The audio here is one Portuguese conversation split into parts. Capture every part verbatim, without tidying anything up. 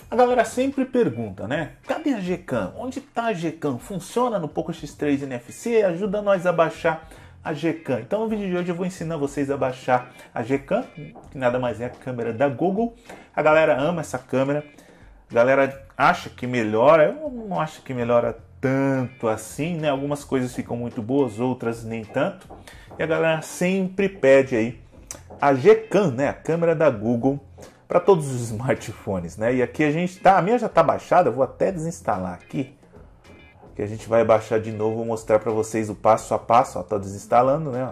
A galera sempre pergunta, né? Cadê a Gcam? Onde está a Gcam? Funciona no Poco X três N F C? Ajuda nós a baixar a Gcam. Então no vídeo de hoje eu vou ensinar vocês a baixar a Gcam, que nada mais é a câmera da Google. A galera ama essa câmera. A galera acha que melhora. Eu não acho que melhora tanto assim, né? Algumas coisas ficam muito boas, outras nem tanto. E a galera sempre pede aí a Gcam, né? A câmera da Google, para todos os smartphones, né? E aqui a gente tá, a minha já está baixada, eu vou até desinstalar aqui, que a gente vai baixar de novo, vou mostrar para vocês o passo a passo, ó, tá desinstalando, né?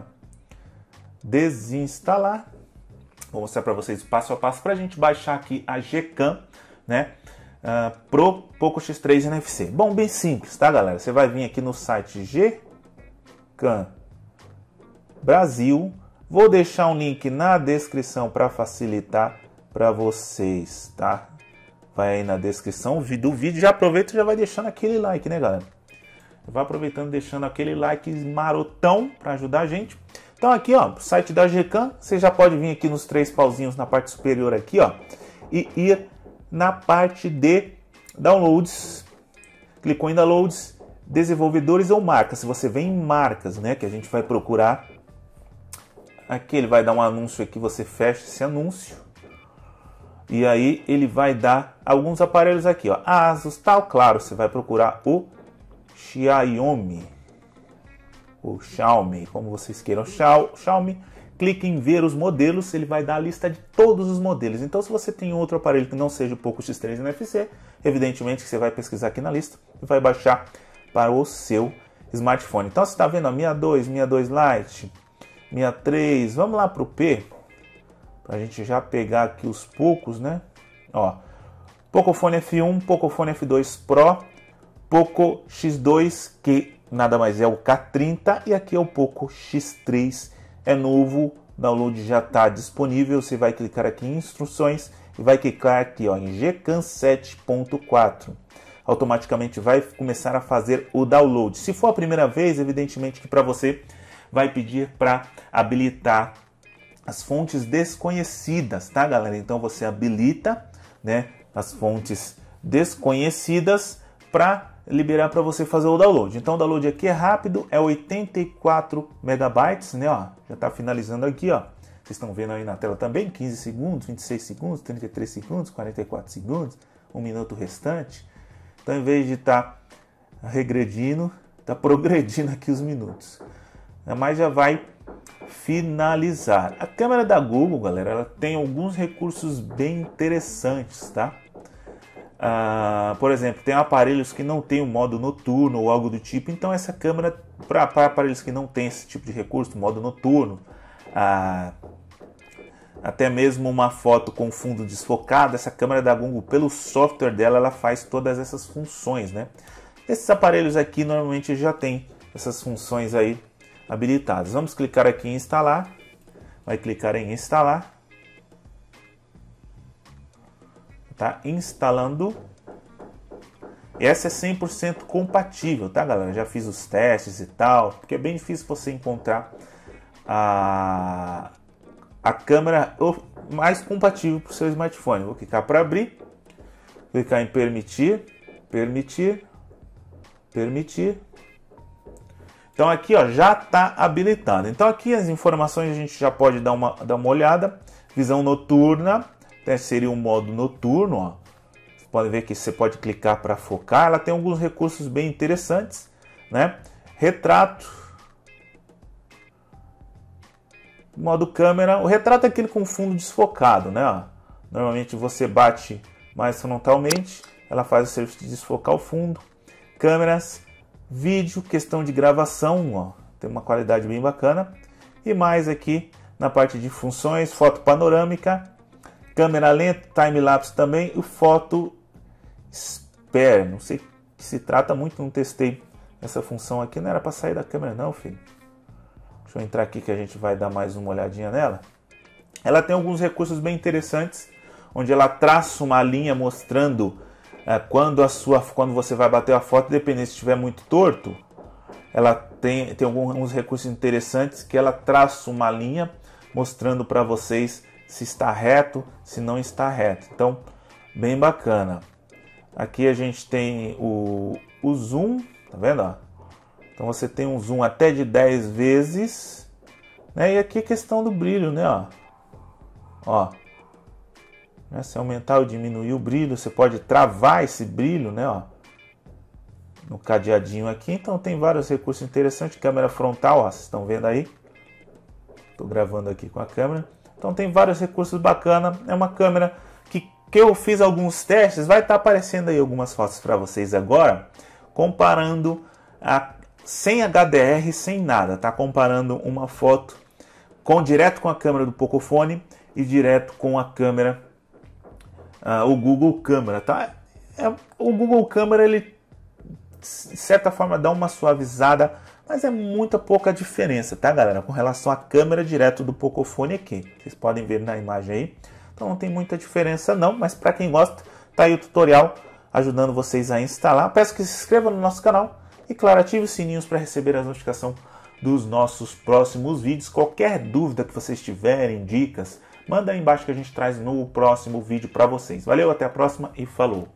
Desinstalar, vou mostrar para vocês o passo a passo para a gente baixar aqui a Gcam, né? Uh, pro Poco X três N F C. Bom, bem simples, tá, galera? Você vai vir aqui no site Gcam Brasil, vou deixar um link na descrição para facilitar para vocês, tá? Vai aí na descrição do vídeo, já aproveita e já vai deixando aquele like, né, galera? Vai aproveitando, deixando aquele like marotão para ajudar a gente. Então aqui, ó, o site da Gcam, você já pode vir aqui nos três pauzinhos na parte superior aqui, ó, e ir na parte de downloads. Clicou em downloads, desenvolvedores ou marcas. Se você vem em marcas, né, que a gente vai procurar, aqui ele vai dar um anúncio aqui, você fecha esse anúncio. E aí ele vai dar alguns aparelhos aqui, ó, Asus, tal, claro, você vai procurar o Xiaomi, o Xiaomi, como vocês queiram, Xiaomi, clique em ver os modelos, ele vai dar a lista de todos os modelos. Então se você tem outro aparelho que não seja o Poco X três N F C, evidentemente que você vai pesquisar aqui na lista e vai baixar para o seu smartphone. Então você está vendo a Mi A dois, Mi A dois Lite, Mi A três, vamos lá para o P, para a gente já pegar aqui os poucos, né? Ó, Pocophone F um, Pocophone F dois Pro, Poco X dois, que nada mais é o K trinta, e aqui é o Poco X três, é novo, download já está disponível. Você vai clicar aqui em instruções e vai clicar aqui, ó, em Gcam sete ponto quatro. Automaticamente vai começar a fazer o download. Se for a primeira vez, evidentemente que para você vai pedir para habilitar as fontes desconhecidas, tá, galera? Então você habilita, né, as fontes desconhecidas para liberar para você fazer o download. Então o download aqui é rápido, é oitenta e quatro megabytes, né, ó, já está finalizando aqui, ó. Vocês estão vendo aí na tela também, quinze segundos, vinte e seis segundos, trinta e três segundos, quarenta e quatro segundos, um minuto restante. Então em vez de estar tá regredindo, está progredindo aqui os minutos. Mas já vai finalizar. A câmera da Google, galera, ela tem alguns recursos bem interessantes, tá? Ah, por exemplo, tem aparelhos que não tem o modo noturno ou algo do tipo. Então essa câmera, para aparelhos que não tem esse tipo de recurso, modo noturno, ah, até mesmo uma foto com fundo desfocado, essa câmera da Google, pelo software dela, ela faz todas essas funções, né? Esses aparelhos aqui normalmente já tem essas funções aí habilitadas. Vamos clicar aqui em instalar, vai clicar em instalar, tá instalando. Essa é cem por cento compatível, tá, galera? Já fiz os testes e tal, porque é bem difícil você encontrar a, a câmera mais compatível para o seu smartphone. Vou clicar para abrir, clicar em permitir, permitir, permitir. Então aqui, ó, já está habilitado. Então aqui as informações a gente já pode dar uma, dar uma olhada. Visão noturna, né, seria um modo noturno, ó. Você pode ver que você pode clicar para focar. Ela tem alguns recursos bem interessantes, né? Retrato, modo câmera. O retrato é aquele com fundo desfocado, né? Ó. Normalmente você bate mais frontalmente, ela faz o serviço de desfocar o fundo. Câmeras, vídeo, questão de gravação, ó, tem uma qualidade bem bacana. E mais aqui na parte de funções, foto panorâmica, câmera lenta, time-lapse também, e foto spare. Não sei o que se trata muito, não testei essa função aqui, não era para sair da câmera não, filho. Deixa eu entrar aqui que a gente vai dar mais uma olhadinha nela. Ela tem alguns recursos bem interessantes, onde ela traça uma linha mostrando é, quando, a sua, quando você vai bater a foto, dependendo se estiver muito torto, ela tem, tem alguns recursos interessantes que ela traça uma linha mostrando para vocês se está reto, se não está reto. Então, bem bacana. Aqui a gente tem o, o zoom, tá vendo? Ó? Então você tem um zoom até de dez vezes, né? E aqui a questão do brilho, né? Ó. Ó. Se aumentar ou diminuir o brilho, você pode travar esse brilho, né? Ó. No cadeadinho aqui, então tem vários recursos interessantes. Câmera frontal, ó, vocês estão vendo aí? Estou gravando aqui com a câmera. Então tem vários recursos bacanas. É uma câmera que, que eu fiz alguns testes. Vai estar aparecendo aí algumas fotos para vocês agora, comparando a, sem H D R, sem nada. Tá comparando uma foto com direto com a câmera do Pocophone e direto com a câmera, uh, o Google Câmera, tá? É, o Google Câmera, ele de certa forma dá uma suavizada, mas é muita pouca diferença, tá, galera? Com relação à câmera direto do Pocophone aqui. Vocês podem ver na imagem aí. Então não tem muita diferença não, mas para quem gosta, tá aí o tutorial ajudando vocês a instalar. Peço que se inscrevam no nosso canal e, claro, ative os sininhos para receber a notificação dos nossos próximos vídeos. Qualquer dúvida que vocês tiverem, dicas, manda aí embaixo que a gente traz no próximo vídeo para vocês. Valeu, até a próxima e falou!